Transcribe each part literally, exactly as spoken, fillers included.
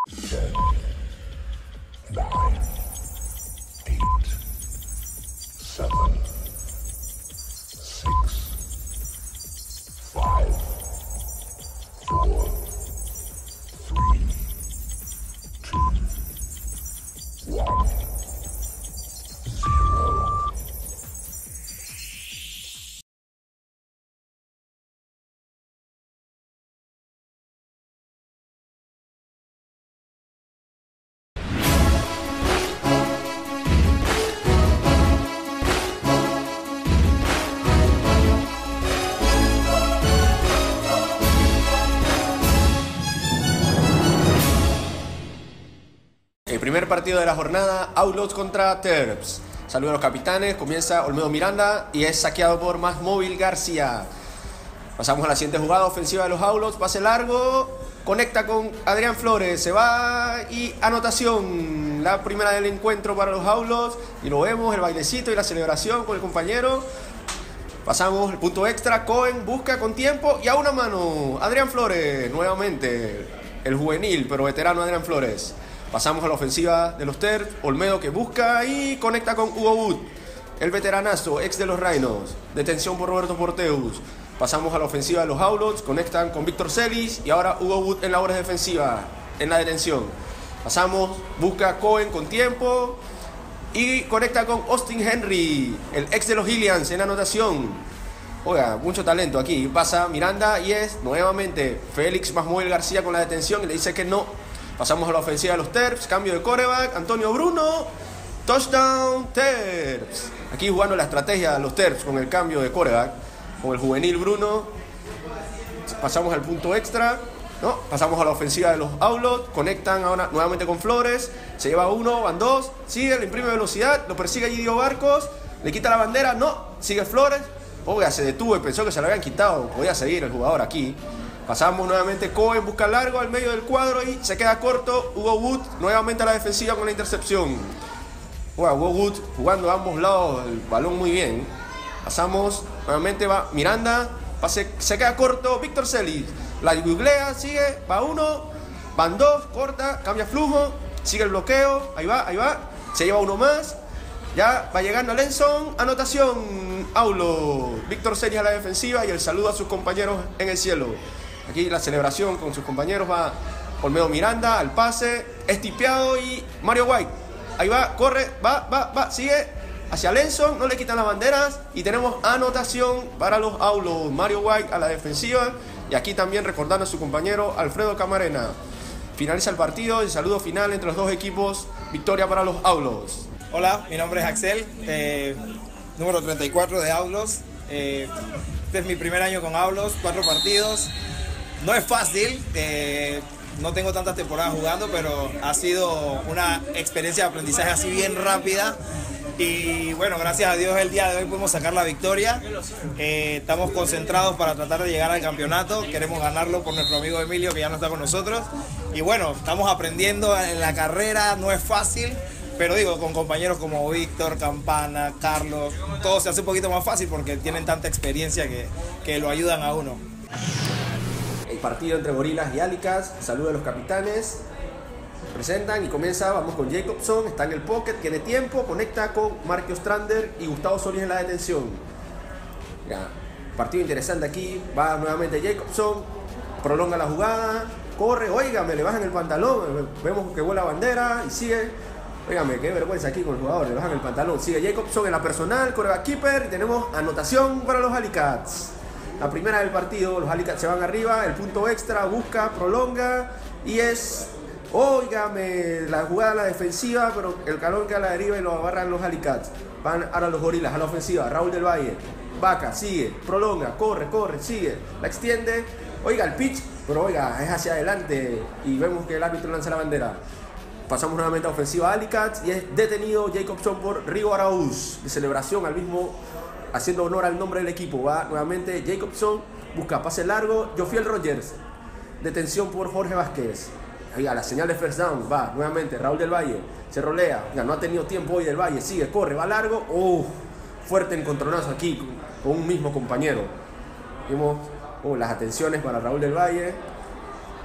Ten, nine, eight, seven, six, five, four, three, two, one, zero. El primer partido de la jornada, Outlaws contra Terps. Saludos a los capitanes, comienza Olmedo Miranda y es saqueado por Más Móvil García. Pasamos a la siguiente jugada, ofensiva de los Outlaws, pase largo, conecta con Adrián Flores, se va y anotación. La primera del encuentro para los Outlaws y lo vemos, el bailecito y la celebración con el compañero. Pasamos el punto extra, Cohen busca con tiempo y a una mano, Adrián Flores, nuevamente, el juvenil pero veterano Adrián Flores. Pasamos a la ofensiva de los Terps, Olmedo que busca y conecta con Hugo Wood, el veteranazo, ex de los Rhinos. Detención por Roberto Porteus. Pasamos a la ofensiva de los Outlaws, conectan con Víctor Celis y ahora Hugo Wood en la obra defensiva, en la detención. Pasamos, busca Cohen con tiempo y conecta con Austin Henry, el ex de los Hillians en anotación. Oiga, mucho talento aquí. Pasa Miranda y es nuevamente Félix Masmuel García con la detención y le dice que no. Pasamos a la ofensiva de los Terps, cambio de quarterback, Antonio Bruno, touchdown Terps. Aquí jugando la estrategia de los Terps con el cambio de quarterback, con el juvenil Bruno. Pasamos al punto extra, ¿no? Pasamos a la ofensiva de los Outlaws, conectan ahora nuevamente con Flores, se lleva uno, van dos, sigue, le imprime velocidad, lo persigue Gidio Barcos, le quita la bandera, no, sigue Flores, oiga, se detuvo y pensó que se lo habían quitado, podía seguir el jugador aquí. Pasamos nuevamente, Cohen busca largo al medio del cuadro y se queda corto. Hugo Wood nuevamente a la defensiva con la intercepción. Wow, Hugo Wood jugando a ambos lados el balón muy bien. Pasamos, nuevamente va Miranda, pase, se queda corto. Víctor Celis, la googlea, sigue, va uno, van dos, corta, cambia flujo, sigue el bloqueo, ahí va, ahí va, se lleva uno más. Ya va llegando Lenson, anotación, Aulo. Víctor Celis a la defensiva y el saludo a sus compañeros en el cielo. Aquí la celebración con sus compañeros va Olmedo Miranda al pase, es tipeado y Mario White. Ahí va, corre, va, va, va, sigue hacia Lenson, no le quitan las banderas y tenemos anotación para los Outlaws. Mario White a la defensiva y aquí también recordando a su compañero Alfredo Camarena. Finaliza el partido, el saludo final entre los dos equipos, victoria para los Outlaws. Hola, mi nombre es Axel, eh, número treinta y cuatro de Outlaws. Eh, este es mi primer año con Outlaws, cuatro partidos. No es fácil, eh, no tengo tantas temporadas jugando, pero ha sido una experiencia de aprendizaje así bien rápida. Y bueno, gracias a Dios el día de hoy pudimos sacar la victoria. Eh, estamos concentrados para tratar de llegar al campeonato. Queremos ganarlo por nuestro amigo Emilio, que ya no está con nosotros. Y bueno, estamos aprendiendo en la carrera, no es fácil. Pero digo, con compañeros como Víctor, Campana, Carlos, todo se hace un poquito más fácil porque tienen tanta experiencia que, que lo ayudan a uno. El partido entre Gorilas y Alicats, saludo a los capitanes. Presentan y comienza, vamos con Jacobson, está en el pocket, tiene tiempo, conecta con Marco Strander y Gustavo Solís en la detención. Ya, partido interesante aquí, va nuevamente Jacobson, prolonga la jugada, corre, óigame, le bajan el pantalón, vemos que vuela bandera y sigue. Óigame, qué vergüenza aquí con el jugador, le bajan el pantalón. Sigue Jacobson en la personal, quarterback keeper y tenemos anotación para los Alicats. La primera del partido, los Alicats se van arriba, el punto extra, busca, prolonga y es, óigame, la jugada a la defensiva, pero el calor que a la deriva y lo agarran los Alicats. Van ahora los Gorilas a la ofensiva, Raúl del Valle, Vaca, sigue, prolonga, corre, corre, sigue, la extiende, oiga el pitch, pero oiga, es hacia adelante y vemos que el árbitro lanza la bandera. Pasamos nuevamente a ofensiva Alicats y es detenido Jacobson por Rigo Araúz, de celebración al mismo, haciendo honor al nombre del equipo. Va nuevamente Jacobson, busca pase largo, Jofiel Rogers, detención por Jorge Vázquez. Oiga, la señal de first down, va nuevamente Raúl del Valle, se rolea, oiga, no ha tenido tiempo hoy del Valle, sigue, corre, va largo, uh, fuerte encontronazo aquí con, con un mismo compañero. Vimos uh, las atenciones para Raúl del Valle.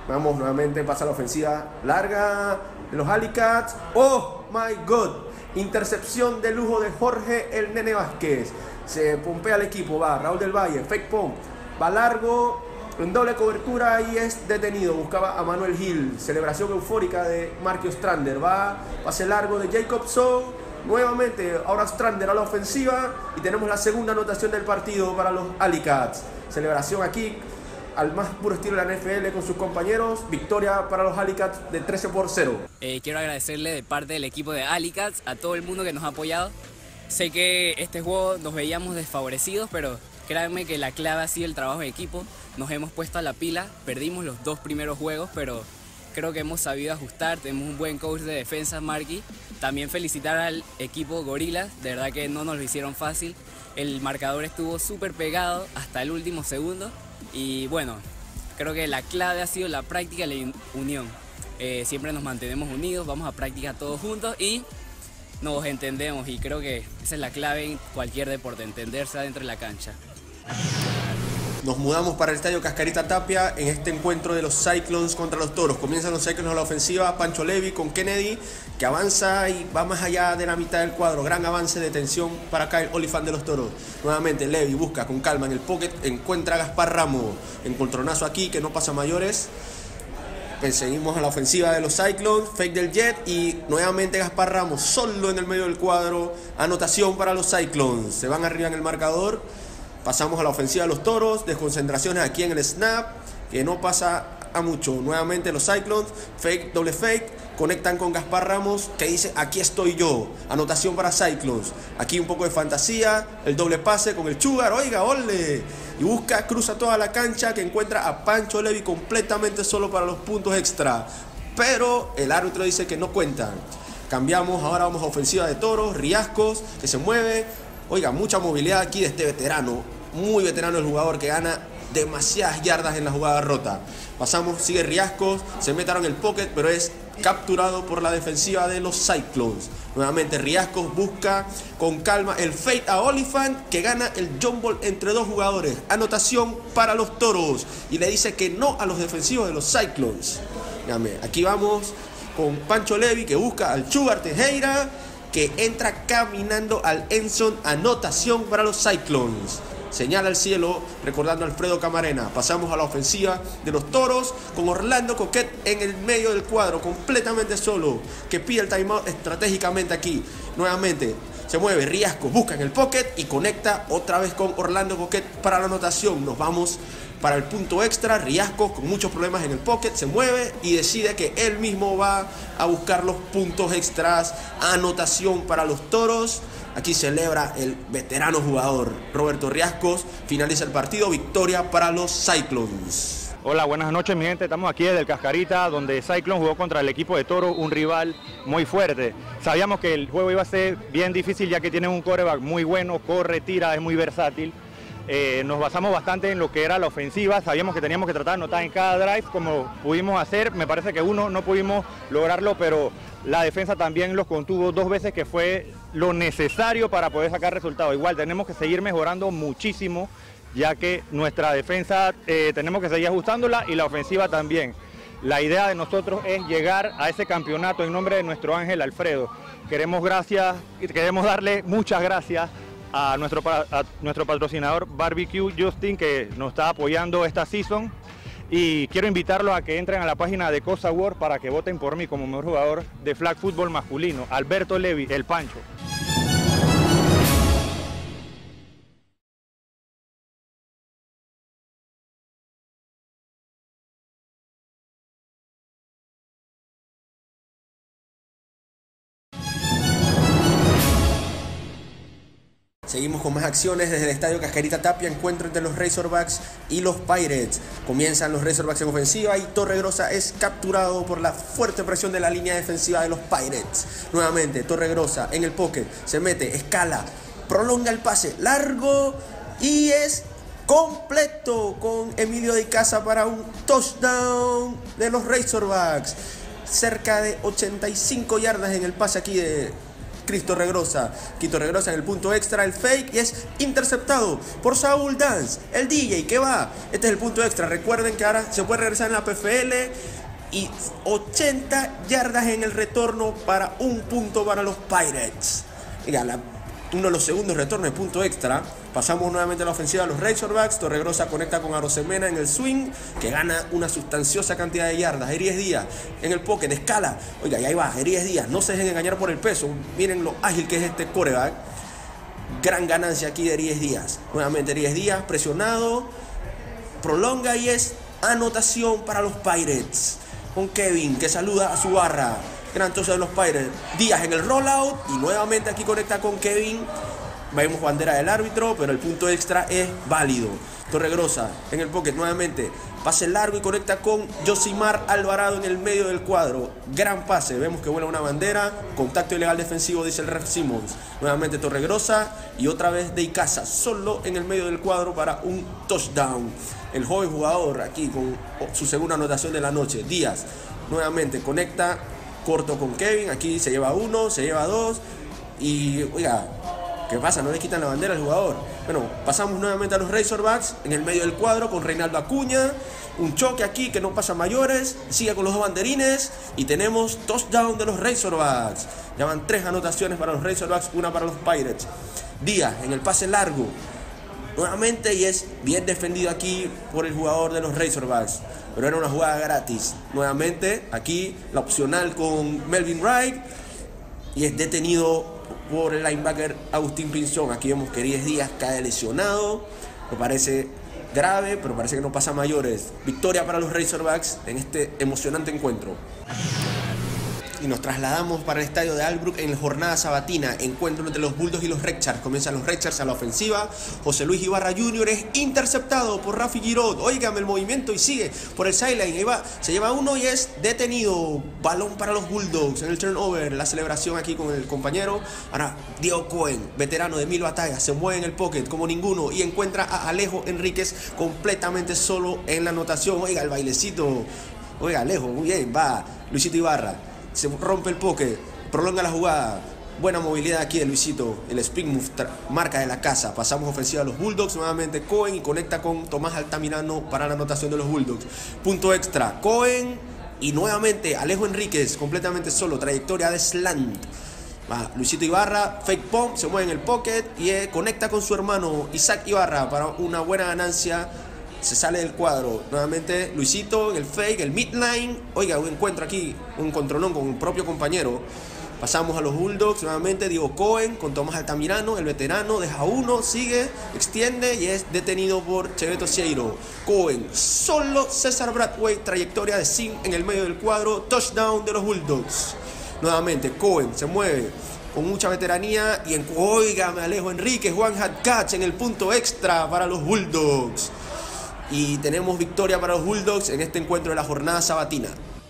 Vamos nuevamente, pasa la ofensiva larga de los Alicats. ¡Oh, my God! Intercepción de lujo de Jorge el Nene Vázquez. Se pompea el equipo, va Raúl del Valle, fake pump, va largo, en doble cobertura y es detenido. Buscaba a Manuel Gil. Celebración eufórica de Marco Strander. Va, pase largo de Jacobson. Nuevamente, ahora Strander a la ofensiva y tenemos la segunda anotación del partido para los Alicats. Celebración aquí al más puro estilo de la N F L con sus compañeros. Victoria para los Alicats de trece por cero. Eh, quiero agradecerle de parte del equipo de Alicats a todo el mundo que nos ha apoyado. Sé que este juego nos veíamos desfavorecidos, pero créanme que la clave ha sido el trabajo de equipo. Nos hemos puesto a la pila, perdimos los dos primeros juegos, pero creo que hemos sabido ajustar. Tenemos un buen coach de defensa, Marky. También felicitar al equipo Gorilas, de verdad que no nos lo hicieron fácil. El marcador estuvo súper pegado hasta el último segundo. Y bueno, creo que la clave ha sido la práctica y la unión. Eh, siempre nos mantenemos unidos, vamos a practicar todos juntos y nos entendemos. Y creo que esa es la clave en cualquier deporte, entenderse adentro de la cancha. Nos mudamos para el estadio Cascarita Tapia en este encuentro de los Cyclones contra los Toros. Comienzan los Cyclones a la ofensiva, Pancho Levi con Kennedy, que avanza y va más allá de la mitad del cuadro. Gran avance de tensión para Kyle Oliphant de los Toros. Nuevamente Levi busca con calma en el pocket, encuentra a Gaspar Ramos. Encontronazo aquí que no pasa mayores. Seguimos a la ofensiva de los Cyclones, fake del Jet y nuevamente Gaspar Ramos solo en el medio del cuadro. Anotación para los Cyclones. Se van arriba en el marcador. Pasamos a la ofensiva de los Toros, desconcentraciones aquí en el snap, que no pasa a mucho. Nuevamente los Cyclones, fake, doble fake, conectan con Gaspar Ramos, que dice, aquí estoy yo. Anotación para Cyclones. Aquí un poco de fantasía, el doble pase con el Sugar, oiga, ole. Y busca, cruza toda la cancha, que encuentra a Pancho Levi completamente solo para los puntos extra. Pero el árbitro dice que no cuentan. Cambiamos, ahora vamos a ofensiva de Toros, Riascos, que se mueve. Oiga, mucha movilidad aquí de este veterano. Muy veterano el jugador que gana demasiadas yardas en la jugada rota. Pasamos, sigue Riascos, se metaron en el pocket, pero es capturado por la defensiva de los Cyclones. Nuevamente Riascos busca con calma el fake a Oliphant, que gana el jump ball entre dos jugadores. Anotación para los Toros. Y le dice que no a los defensivos de los Cyclones. Dígame, aquí vamos con Pancho Levi, que busca al Sugar Tejera, que entra caminando al endzone. Anotación para los Cyclones. Señala al cielo, recordando a Alfredo Camarena. Pasamos a la ofensiva de los Toros con Orlando Coquet en el medio del cuadro, completamente solo, que pide el timeout estratégicamente aquí. Nuevamente se mueve Riascos, busca en el pocket y conecta otra vez con Orlando Coquet para la anotación. Nos vamos para el punto extra. Riascos, con muchos problemas en el pocket, se mueve y decide que él mismo va a buscar los puntos extras. Anotación para los Toros. Aquí celebra el veterano jugador Roberto Riascos. Finaliza el partido, victoria para los Cyclones. Hola, buenas noches mi gente, estamos aquí desde el Cascarita, donde Cyclones jugó contra el equipo de Toro, un rival muy fuerte. Sabíamos que el juego iba a ser bien difícil, ya que tienen un quarterback muy bueno, corre, tira, es muy versátil. Eh, nos basamos bastante en lo que era la ofensiva, sabíamos que teníamos que tratar de anotar en cada drive como pudimos hacer. Me parece que uno no pudimos lograrlo, pero la defensa también los contuvo dos veces, que fue lo necesario para poder sacar resultados. Igual tenemos que seguir mejorando muchísimo, ya que nuestra defensa eh, tenemos que seguir ajustándola y la ofensiva también. La idea de nosotros es llegar a ese campeonato en nombre de nuestro ángel Alfredo. Queremos, gracias, queremos darle muchas gracias a nuestro, a nuestro patrocinador Barbecue Justin, que nos está apoyando esta season. Y quiero invitarlos a que entren a la página de Cosa World para que voten por mí como mejor jugador de flag football masculino, Alberto Levi, el Pancho. Seguimos con más acciones desde el estadio Cascarita Tapia. Encuentro entre los Razorbacks y los Pirates. Comienzan los Razorbacks en ofensiva y Torregrosa es capturado por la fuerte presión de la línea defensiva de los Pirates. Nuevamente Torregrosa en el pocket, se mete, escala, prolonga el pase largo y es completo con Emilio de Icaza para un touchdown de los Razorbacks. Cerca de ochenta y cinco yardas en el pase aquí de Cristo Regrosa. Quito Regrosa en el punto extra, el fake, y es interceptado por Saúl Dance, el D J que va. Este es el punto extra. Recuerden que ahora se puede regresar en la P F L y ochenta yardas en el retorno para un punto para los Pirates. Mira, la, uno de los segundos retornos de punto extra. Pasamos nuevamente a la ofensiva de los Razorbacks. Torregrosa conecta con Arosemena en el swing, que gana una sustanciosa cantidad de yardas. Eries Díaz en el pocket, escala. Oiga, y ahí va, Eries Díaz. No se dejen engañar por el peso. Miren lo ágil que es este quarterback. Gran ganancia aquí de Eries Díaz. Nuevamente Eries Díaz presionado. Prolonga y es anotación para los Pirates. Con Kevin, que saluda a su barra. Gran tocha de los Pirates. Díaz en el rollout. Y nuevamente aquí conecta con Kevin. Vemos bandera del árbitro, pero el punto extra es válido. Torregrosa en el pocket nuevamente. Pase largo y conecta con Josimar Alvarado en el medio del cuadro. Gran pase. Vemos que vuela una bandera. Contacto ilegal defensivo, dice el ref Simmons. Nuevamente Torregrosa. Y otra vez de Icaza. Solo en el medio del cuadro para un touchdown. El joven jugador aquí con su segunda anotación de la noche. Díaz nuevamente conecta corto con Kevin. Aquí se lleva uno, se lleva dos. Y oiga, ¿qué pasa? No le quitan la bandera al jugador. Bueno, pasamos nuevamente a los Razorbacks en el medio del cuadro con Reinaldo Acuña. Un choque aquí que no pasa mayores. Sigue con los dos banderines. Y tenemos touchdown de los Razorbacks. Ya van tres anotaciones para los Razorbacks, una para los Pirates. Díaz en el pase largo. Nuevamente, y es bien defendido aquí por el jugador de los Razorbacks. Pero era una jugada gratis. Nuevamente, aquí la opcional con Melvin Wright. Y es detenido por el linebacker Agustín Pinzón. Aquí vemos que Eries Díaz cae lesionado. Me parece grave, pero parece que no pasa mayores. Victoria para los Razorbacks en este emocionante encuentro. Y nos trasladamos para el estadio de Albrook en la jornada sabatina. Encuentro entre los Bulldogs y los Redchards. Comienzan los Redchards a la ofensiva. José Luis Ibarra junior es interceptado por Rafi Girot. Óigame el movimiento y sigue por el sideline. Ahí va, se lleva uno y es detenido. Balón para los Bulldogs en el turnover. La celebración aquí con el compañero. Ahora Diego Cohen, veterano de mil batallas, se mueve en el pocket como ninguno y encuentra a Alejo Enríquez completamente solo en la anotación. Oiga, el bailecito. Oiga, Alejo, muy bien, va. Luisito Ibarra. Se rompe el pocket, prolonga la jugada. Buena movilidad aquí de Luisito. El spin move, marca de la casa. Pasamos ofensiva a los Bulldogs. Nuevamente Cohen y conecta con Tomás Altamirano para la anotación de los Bulldogs. Punto extra. Cohen y nuevamente Alejo Enríquez completamente solo. Trayectoria de slant. Va Luisito Ibarra, fake pump, se mueve en el pocket y eh, conecta con su hermano Isaac Ibarra para una buena ganancia. Se sale del cuadro. Nuevamente Luisito en el fake, el midline. Oiga, un encuentro aquí, un controlón con un propio compañero. Pasamos a los Bulldogs. Nuevamente Diego Cohen con Tomás Altamirano, el veterano. Deja uno, sigue, extiende y es detenido por Cheveto Cieiro. Cohen, solo César Bradway. Trayectoria de Sim en el medio del cuadro. Touchdown de los Bulldogs. Nuevamente Cohen se mueve con mucha veteranía. Y en, oiga, me Alejo Enríquez, One Hat Catch en el punto extra para los Bulldogs. Y tenemos victoria para los Bulldogs en este encuentro de la jornada sabatina.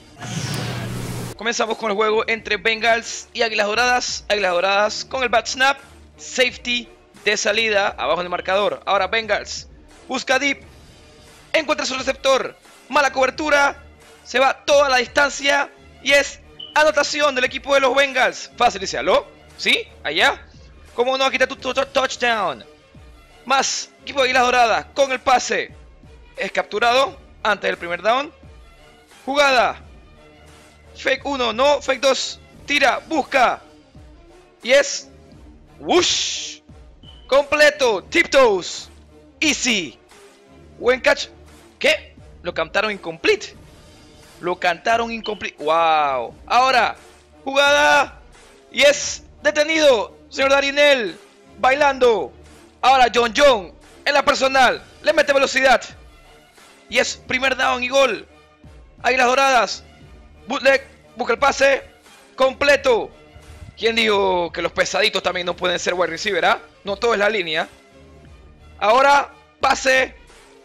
Comenzamos con el juego entre Bengals y Águilas Doradas. Águilas Doradas con el bat snap. Safety de salida abajo en el marcador. Ahora Bengals busca deep. Encuentra su receptor. Mala cobertura. Se va toda la distancia. Y es anotación del equipo de los Bengals. Fácil, dice, ¿aló? ¿Sí? ¿Allá? ¿Cómo no? Quita tu touchdown. Más equipo de Águilas Doradas con el pase. Es capturado antes del primer down. Jugada. Fake uno, no, fake dos. Tira, busca. Y es whoosh. Completo, tiptoes. Easy. Buen catch. ¿Qué? Lo cantaron incomplete. Lo cantaron incomplete. Wow. Ahora, jugada. Y es detenido. Señor Darinel. Bailando. Ahora John John. En la personal. Le mete velocidad. Y es primer down y gol. Águilas Doradas. Bootleg. Busca el pase. Completo. ¿Quién dijo que los pesaditos también no pueden ser wide receiver? ¿Ah? No todo es la línea. Ahora pase.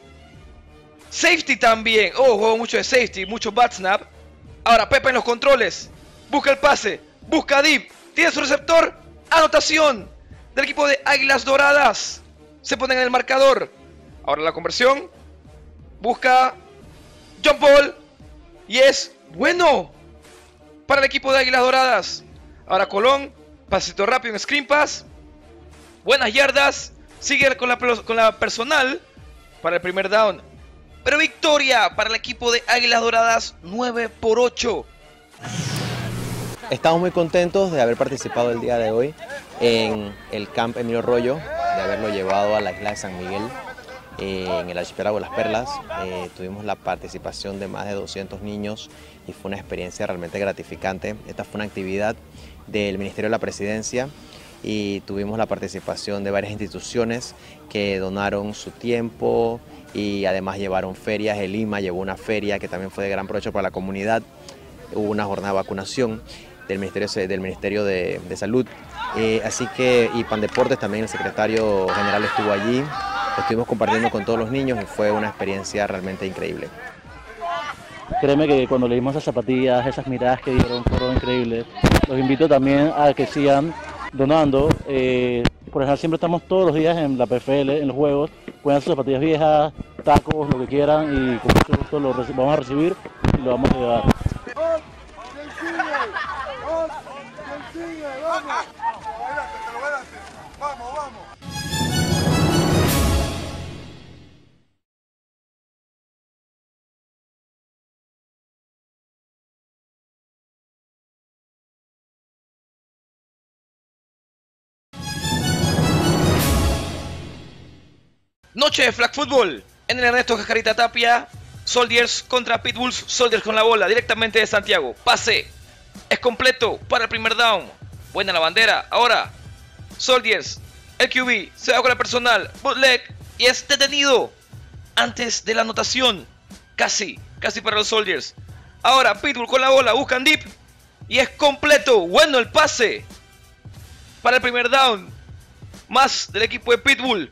Safety también. Oh, juego mucho de safety. Mucho bat snap. Ahora Pepe en los controles. Busca el pase. Busca deep. Tiene su receptor. Anotación del equipo de Águilas Doradas. Se ponen en el marcador. Ahora la conversión. Busca jump ball. Y es bueno para el equipo de Águilas Doradas. Ahora Colón Pasito rápido en screen pass. Buenas yardas. Sigue con la, con la personal para el primer down. Pero victoria para el equipo de Águilas Doradas, nueve por ocho. Estamos muy contentos de haber participado el día de hoy en el Camp Emilio Rollo, de haberlo llevado a la isla de San Miguel, eh, en el archipiélago de las Perlas. Eh, tuvimos la participación de más de doscientos niños y fue una experiencia realmente gratificante. Esta fue una actividad del Ministerio de la Presidencia y tuvimos la participación de varias instituciones que donaron su tiempo y además llevaron ferias. El Lima llevó una feria que también fue de gran provecho para la comunidad. Hubo una jornada de vacunación del Ministerio, del Ministerio de, de Salud. Eh, así que, y Pandeportes también, el secretario general estuvo allí. Estuvimos compartiendo con todos los niños y fue una experiencia realmente increíble. Créeme que cuando leímos esas zapatillas, esas miradas que dieron fueron increíbles. Los invito también a que sigan donando. Eh, por ejemplo, siempre estamos todos los días en la P F L, en los juegos. Pueden hacer zapatillas viejas, tacos, lo que quieran y con mucho gusto lo vamos a recibir y lo vamos a llevar. Vamos, vamos. Noche de flag football en el Ernesto Cascarita Tapia. Soldiers contra Pitbulls. Soldiers con la bola directamente de Santiago. Pase. Es completo para el primer down. Buena la bandera. Ahora Soldiers. El Q B se va con la personal. Bootleg. Y es detenido antes de la anotación. Casi. Casi para los Soldiers. Ahora Pitbull con la bola. Buscan deep. Y es completo. Bueno el pase para el primer down. Más del equipo de Pitbull.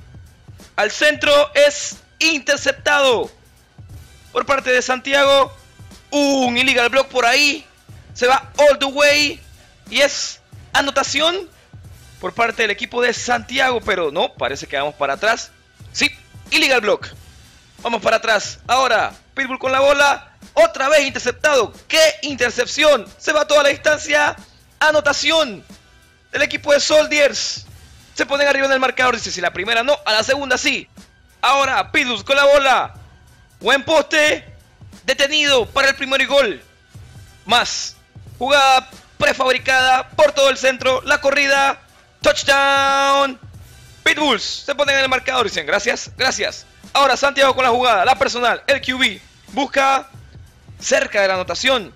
Al centro es interceptado por parte de Santiago. Un illegal block por ahí. Se va all the way. Y es anotación por parte del equipo de Santiago. Pero no, parece que vamos para atrás. Sí, illegal block. Vamos para atrás. Ahora, Pitbull con la bola. Otra vez interceptado. ¡Qué intercepción! Se va toda la distancia. Anotación del equipo de Soldiers. Se ponen arriba en el marcador. Dice, si la primera no, a la segunda sí. Ahora, Pitbull con la bola. Buen poste. Detenido para el primer gol. Más. Jugada prefabricada por todo el centro. La corrida. Touchdown. Pitbulls se ponen en el marcador. Dicen, gracias, gracias. Ahora Santiago con la jugada. La personal. El Q B. Busca cerca de la anotación.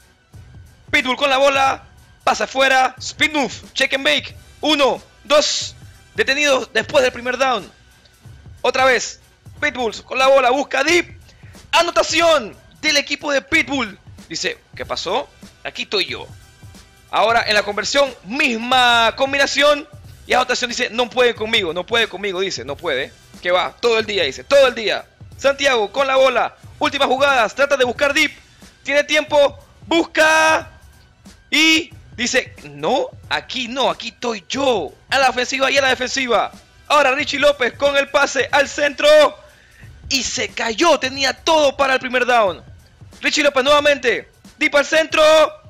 Pitbull con la bola. Pasa afuera. Speed move. Check and bake. Uno. Dos. Detenidos después del primer down. Otra vez. Pitbulls con la bola. Busca deep. Anotación del equipo de Pitbull. Dice, ¿qué pasó? Aquí estoy yo. Ahora en la conversión, misma combinación. Y anotación dice, no puede conmigo. No puede conmigo, dice. No puede. Que va todo el día, dice. Todo el día. Santiago con la bola. Últimas jugadas. Trata de buscar deep. Tiene tiempo. Busca. Y dice, no, aquí no, aquí estoy yo. A la ofensiva y a la defensiva. Ahora Richie López con el pase al centro. Y se cayó, tenía todo para el primer down. Richie López nuevamente. Deep al centro.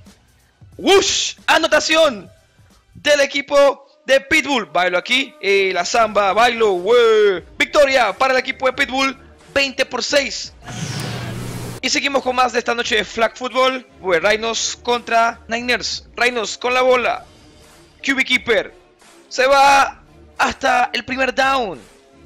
¡Wush! Anotación del equipo de Pitbull. Bailo aquí. Y la samba, bailo. ¡Wey! Victoria para el equipo de Pitbull. veinte por seis. Y seguimos con más de esta noche de flag football. Pues Rhinos contra Niners. Rhinos con la bola. Q B Keeper. Se va hasta el primer down.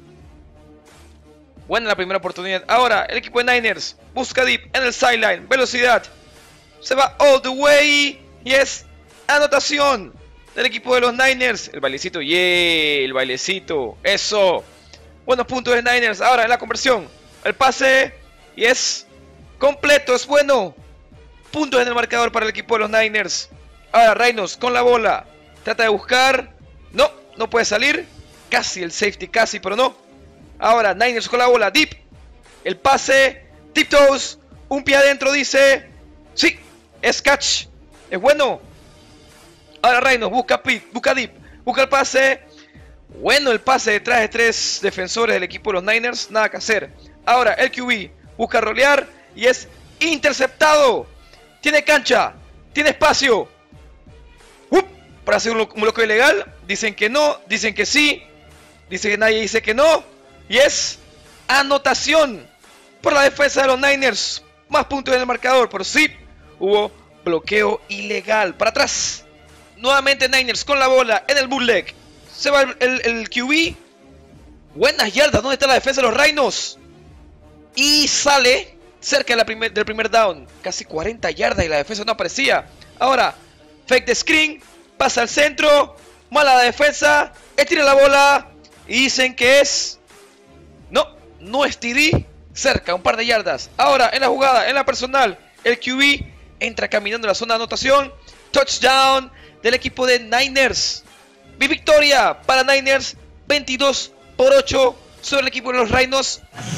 Buena la primera oportunidad. Ahora el equipo de Niners. Busca deep en el sideline. Velocidad. Se va all the way. Y es anotación del equipo de los Niners. El bailecito. Yeah. El bailecito. Eso. Buenos puntos de Niners. Ahora en la conversión. El pase. Y es completo, es bueno. Puntos en el marcador para el equipo de los Niners. Ahora Rhinos con la bola. Trata de buscar. No, no puede salir. Casi el safety, casi, pero no. Ahora Niners con la bola. Deep. El pase. Tiptoes. Un pie adentro, dice. Sí, es catch. Es bueno. Ahora Rhinos busca pit, busca deep. Busca el pase. Bueno el pase detrás de tres defensores del equipo de los Niners. Nada que hacer. Ahora el Q B busca rolear. Y es interceptado. Tiene cancha. Tiene espacio. ¡Up! para hacer un bloqueo ilegal. Dicen que no, dicen que sí, dice que nadie dice que no. Y es anotación por la defensa de los Niners. Más puntos en el marcador, pero sí hubo bloqueo ilegal. Para atrás, nuevamente Niners con la bola en el bootleg. Se va el, el, el Q B. Buenas yardas, ¿dónde está la defensa de los Rhinos? Y sale cerca de la primer, del primer down. Casi cuarenta yardas y la defensa no aparecía. Ahora, fake the screen, pasa al centro. Mala la defensa, estira la bola. Y dicen que es... No, no es T D. Cerca, un par de yardas. Ahora, en la jugada, en la personal, el Q B entra caminando en la zona de anotación. Touchdown del equipo de Niners. Victoria para Niners, veintidós por ocho sobre el equipo de los Rhinos.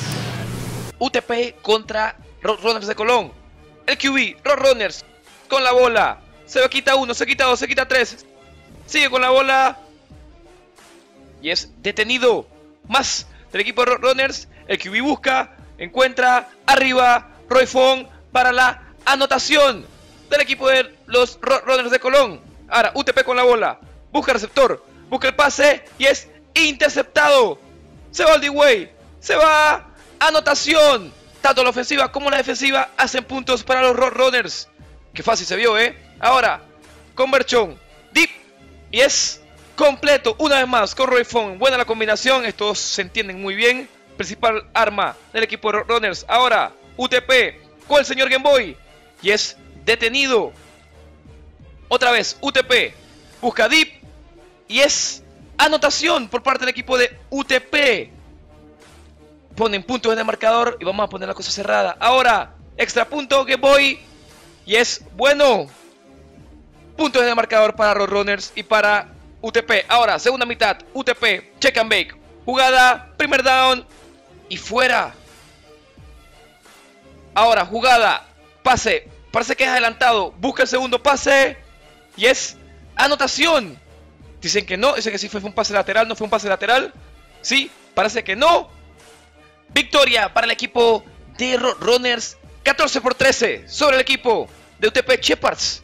U T P contra Roadrunners de Colón. El Q B, Roadrunners con la bola. Se quita uno, se quita dos, se quita tres. Sigue con la bola. Y es detenido. Más del equipo de Roadrunners. El Q B busca, encuentra, arriba, Roy Fong para la anotación del equipo de los Roadrunners de Colón. Ahora, U T P con la bola. Busca receptor, busca el pase y es interceptado. Se va al D-Way, se va, anotación. Tanto la ofensiva como la defensiva hacen puntos para los Roadrunners. Qué fácil se vio, ¿eh? Ahora, conversión, deep, y es completo una vez más con Roy Fong. Buena la combinación, estos se entienden muy bien. Principal arma del equipo de Roadrunners. Ahora, U T P con el señor Game Boy y es detenido. Otra vez, U T P busca deep y es anotación por parte del equipo de U T P. Ponen puntos en el marcador y vamos a poner la cosa cerrada. Ahora, extra punto, Game Boy. Y es bueno. Puntos en el marcador para Roadrunners y para U T P. Ahora, segunda mitad, U T P, check and bake. Jugada, primer down y fuera. Ahora, jugada, pase. Parece que es adelantado. Busca el segundo pase y es anotación. Dicen que no, dicen que sí fue un pase lateral, no fue un pase lateral. Sí, parece que no. Victoria para el equipo de Roadrunners, catorce por trece sobre el equipo de U T P Shepherds.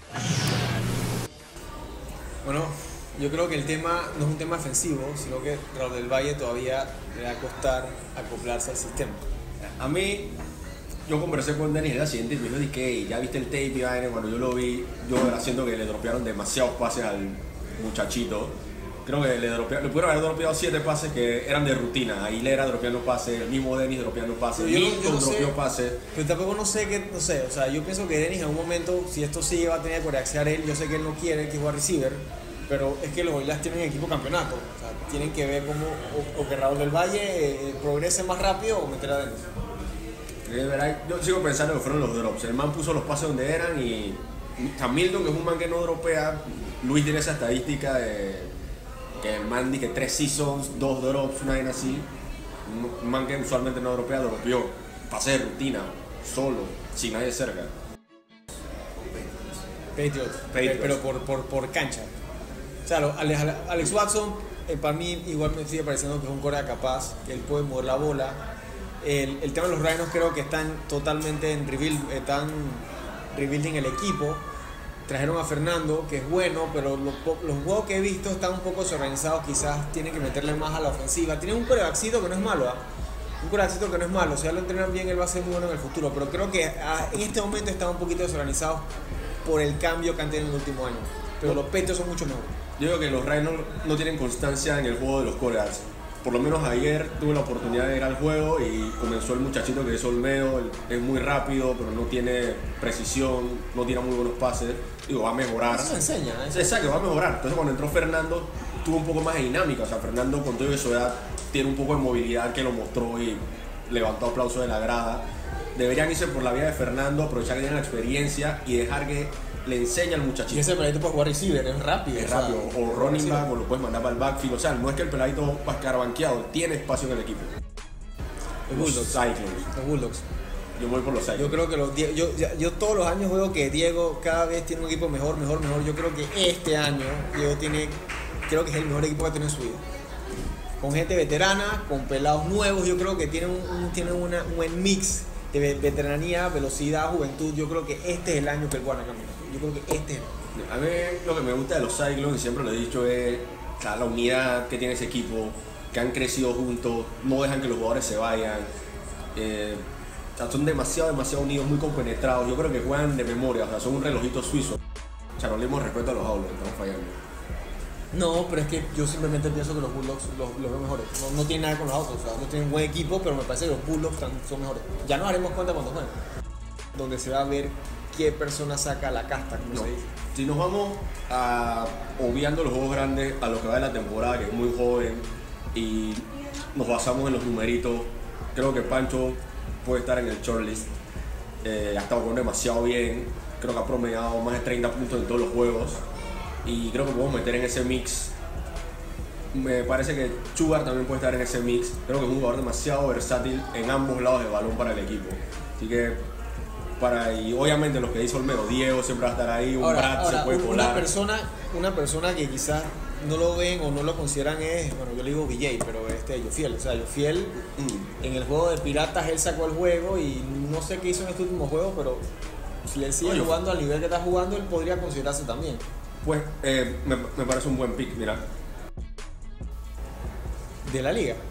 Bueno, yo creo que el tema no es un tema ofensivo, sino que Raúl del Valle todavía le va a costar acoplarse al sistema. A mí, yo conversé con Denis el accidente y me dijo que ya viste el tape y vaina. Cuando yo lo vi, yo siento que le dropearon demasiados pases al muchachito. Creo que le, dropearon, le pudieron haber dropeado siete pases que eran de rutina. Aguilera dropeando pases, el mismo Denis dropeando pases, Milton no dropeó pases. Pero tampoco no sé qué, no sé, o sea, yo pienso que Denis en un momento, si esto sigue, va a tener que coreaxear él. Yo sé que él no quiere que juegue receiver, pero es que los Oilers tienen equipo campeonato. O sea, tienen que ver cómo, o, o que Raúl del Valle eh, progrese más rápido o meter a Denis. Yo sigo pensando que fueron los drops. El man puso los pases donde eran y Hamilton, que es un man que no dropea. Luis tiene esa estadística de que el man dice tres seasons, dos drops, una vaina así. Un man que usualmente no dropea, dropeó. Pase de rutina, solo, sin nadie cerca. Patriots, Patriots. pero por, por, por cancha. O sea, Alex, Alex Watson, eh, para mí igual me sigue pareciendo que es un corea capaz, que él puede mover la bola. El, el tema de los Rhinos creo que están totalmente en rebuild, están rebuilding el equipo. Trajeron a Fernando, que es bueno, pero los, los juegos que he visto están un poco desorganizados. Quizás tienen que meterle más a la ofensiva. Tienen un corebackcito que no es malo, ¿eh? Un corebackcito que no es malo. Si ya lo entrenan bien, él va a ser muy bueno en el futuro. Pero creo que ah, en este momento están un poquito desorganizados por el cambio que han tenido en el último año. Pero los Patriots son mucho mejores. Yo digo que los Rhinos no tienen constancia en el juego de los corebacks. Por lo menos ayer tuve la oportunidad de ir al juego y comenzó el muchachito que es Olmedo. Es muy rápido, pero no tiene precisión, no tira muy buenos pases. Digo, va a mejorar. Eso se enseña, ¿eh? Exacto, va a mejorar. Entonces cuando entró Fernando, tuvo un poco más de dinámica. O sea, Fernando con toda su edad tiene un poco de movilidad que lo mostró y levantó aplausos de la grada. Deberían irse por la vía de Fernando, aprovechar que tienen la experiencia y dejar que le enseñe al muchachito. Y ese peladito puede jugar receiver, es rápido. Es o sea, rápido, o running back, o lo puedes mandar para el backfield. O sea, no es que el peladito va a quedar banqueado, tiene espacio en el equipo. Los Bulldogs. Cyclones. Los Bulldogs. Yo voy por los Cyclones. Yo creo que los Die- yo, yo, yo todos los años veo que Diego cada vez tiene un equipo mejor, mejor, mejor. Yo creo que este año Diego tiene, creo que es el mejor equipo que ha tenido en su vida. Con gente veterana, con pelados nuevos, yo creo que tiene un, un, tiene una, un buen mix de veteranía, velocidad, juventud. Yo creo que este es el año que él gana campeonato. Yo creo que este es el año. A mí lo que me gusta de los Cyclones, siempre lo he dicho, es o sea, la unidad que tiene ese equipo, que han crecido juntos, no dejan que los jugadores se vayan. Eh, o sea, son demasiado, demasiado unidos, muy compenetrados. Yo creo que juegan de memoria, o sea, son un relojito suizo. O sea, no le dimos respeto a los Aulos, estamos fallando. No, pero es que yo simplemente pienso que los Bulldogs los, los veo mejores. No, no tiene nada con los autos, o sea, no tienen un buen equipo, pero me parece que los Bulldogs están, son mejores. Ya nos haremos cuenta cuando jueguen. Donde se va a ver qué persona saca la casta, como No. se dice. Si nos vamos a, obviando los juegos grandes a lo que va de la temporada, que es muy joven, y nos basamos en los numeritos, creo que Pancho puede estar en el shortlist. Eh, ha estado jugando demasiado bien, creo que ha promediado más de treinta puntos en todos los juegos, y creo que podemos meter en ese mix. Me parece que Sugar también puede estar en ese mix. Creo que es un jugador demasiado versátil en ambos lados del balón para el equipo. Así que, para, y obviamente los que dice Olmedo, Diego siempre va a estar ahí, un Ahora, Brad ahora, se puede una colar. persona, una persona que quizás no lo ven o no lo consideran es, bueno, yo le digo V J, pero este Yofiel. O sea, Yofiel Mm. en el juego de Piratas él sacó el juego y no sé qué hizo en este último juego, pero si él sigue Oye, jugando al nivel que está jugando, él podría considerarse también. Pues eh, me, me parece un buen pick, mira. De la liga.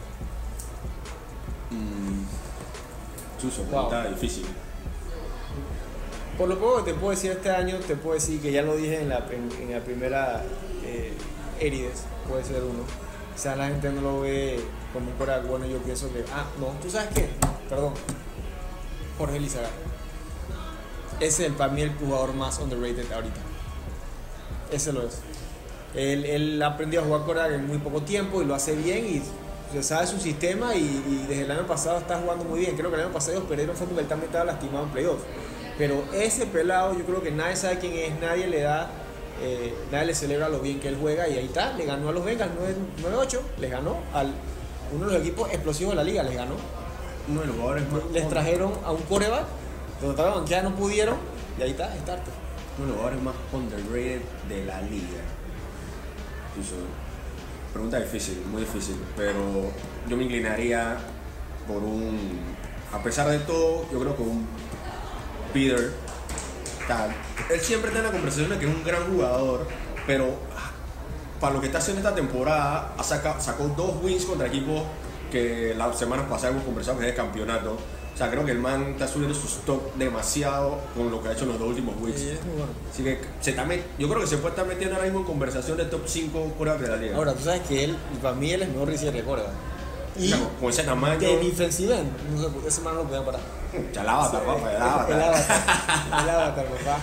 Chuso, Wow. está difícil. Por lo poco que te puedo decir este año, te puedo decir que ya lo dije en la, en, en la primera eh, Erides, puede ser uno. Quizás la gente no lo ve como un coreback bueno, yo pienso que, ah, no, ¿tú sabes qué? Perdón, Jorge Lizaga. Ese es para mí el jugador más underrated ahorita. Ese lo es. Él, él aprendió a jugar coreback en muy poco tiempo y lo hace bien y se sabe su sistema y, y desde el año pasado está jugando muy bien. Creo que el año pasado ellos perdieron fue porque él también estaba lastimado en playoffs. Pero ese pelado yo creo que nadie sabe quién es, nadie le da, eh, nadie le celebra lo bien que él juega y ahí está, le ganó a los Bengals nueve ocho, les ganó al uno de los equipos explosivos de la liga, les ganó. Uno de los jugadores más. Les trajeron a un coreback, lo trataron de banquear, no pudieron y ahí está, starter. Uno de los jugadores más underrated de la liga. Chuso, pregunta difícil, muy difícil, pero yo me inclinaría por un. A pesar de todo, yo creo que un Peter. Tal. Él siempre está en la conversación de que es un gran jugador, pero ah, para lo que está haciendo esta temporada, ha saca, sacó dos wins contra equipos que las semanas pasadas hemos conversado que es de campeonato. O sea, creo que el man está subiendo su stock demasiado con lo que ha hecho en los dos últimos weeks. Y es muy bueno. Así que se está met- yo creo que se puede estar metiendo ahora mismo en conversación de top cinco quarterbacks de la liga. Ahora, tú sabes que él, para mí él es mejor receiver de coreback. O Y sea, con- con ese tamaño. de defensive end, no sé, ese man no lo podían parar. Ya el avatar, papá, el El avatar. avatar, el avatar, papá.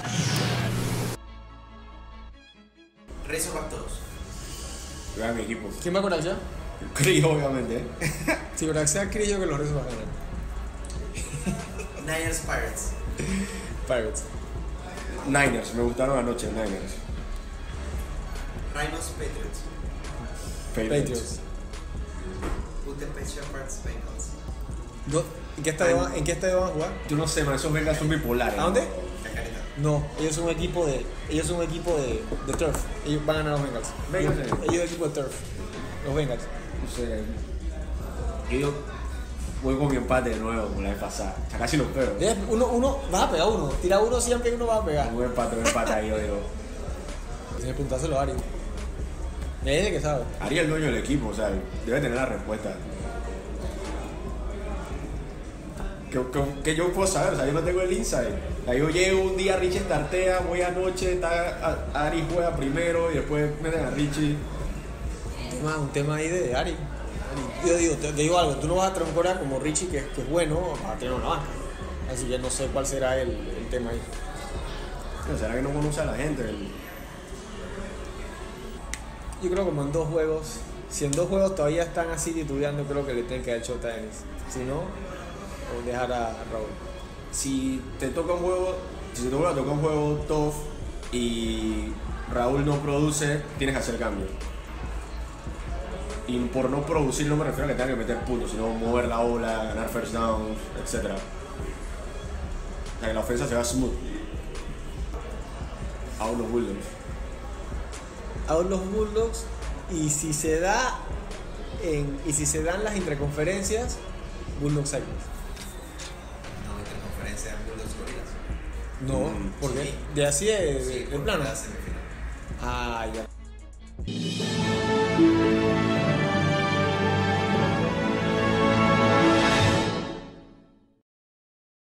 Razorback todos. Vean mi equipo. ¿Quién va con acción? Crío, obviamente. ¿eh? Si con acción creo que los Rezos van a ganar. Niners Pirates. Pirates. Niners, me gustaron anoche, Niners. Rhinos Patriots. Patriots. Patriots. Utepec Shepherds Bengals. Do- ¿En qué estadio van- ¿En qué estadio van a jugar? Yo no sé, man, esos Bengals son bipolares. ¿A dónde? Cacarita. No, ellos son un equipo de. Ellos son un equipo de, de turf. Ellos van a ganar los Bengals. Bengals, ellos, eh. ellos son equipo de turf. Los Bengals. No sé. Yo digo, voy con mi empate de nuevo, como la vez pasada. O sea, casi los pego. Debes- Uno, uno, vas a pegar uno. Tira uno siempre que uno va a pegar. Un empate, un empate ahí, yo digo. Tienes que preguntárselo a Ari. Es de que sabe. Ari es el dueño del equipo, o sea, debe tener la respuesta. Que, que, que yo puedo saber, o sea, yo no tengo el insight. O sea, yo llego un día, Richie startea, voy anoche, está, a- Ari juega primero y después meten a Richie. Un tema, un tema ahí de Ari. Ari. Yo digo, te, te digo algo, tú no vas a traer un coreback como Richie, que, que es bueno, vas a tener una banca. Así que no sé cuál será el, el tema ahí. Pero ¿será que no conoce a la gente? El- Yo creo como en dos juegos, si en dos juegos todavía están así titubeando, creo que le tienen que dar shot a Ennis. Si no, o dejar a Raúl. Si te toca un juego, si te toca un juego tough y Raúl no produce, tienes que hacer cambios. Y por no producir no me refiero a que tengan que meter puntos, sino mover la bola, ganar first downs, etcétera. O sea, que la ofensa se va smooth. A los Bulldogs. A los Bulldogs, y si se da en, y si se dan las interconferencias, Bulldogs Cyclones. No, Gorilas. No, ¿por qué? De así de, de, de plano. La semifinal. Ah, ya.